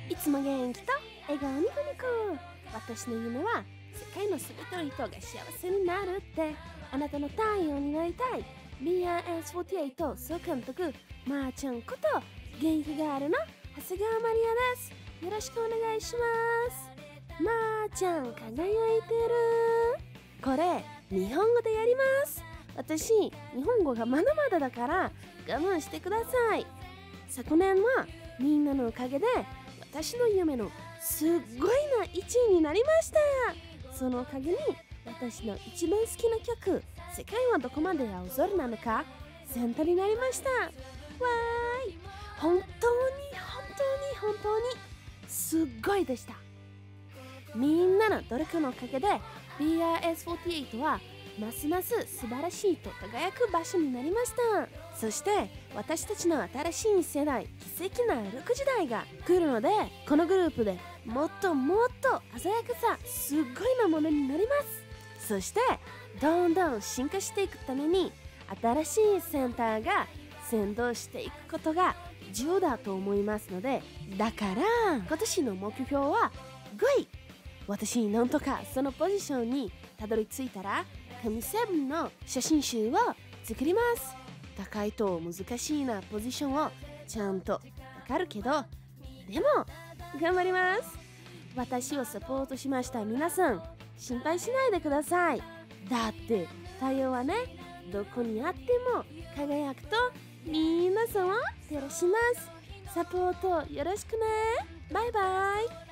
いつも元気と笑顔にこにこ。私の夢は世界のすべての人が幸せになるって。あなたの太陽になりたい BRS48 総監督まーちゃんこと元気があるの長谷川マリアです。よろしくお願いします。まーちゃん輝いてる。これ日本語でやります。私日本語がまだまだだから我慢してください。昨年はみんなのおかげで私の夢のすっごいな1位になりました。そのおかげに私の一番好きな曲「世界はどこまで青空なのか」センターになりました。わーい、本当にすっごいでした。みんなの努力のおかげで BRS48 はますます素晴らしいと輝く場所になりました。そして私たちの新しい世代奇跡な歩く時代が来るので、このグループでもっと鮮やかさすっごいなものになります。そしてどんどん進化していくために新しいセンターが先導していくことが重要だと思いますので、だから今年の目標は5位。私になんとかそのポジションにたどり着いたら神7の写真集を作ります。高いと難しいなポジションをちゃんとわかるけど、でも頑張ります。私をサポートしました皆さん、心配しないでください。だって太陽はね、どこにあっても輝くと皆さんを照らします。サポートよろしくね。バイバイ。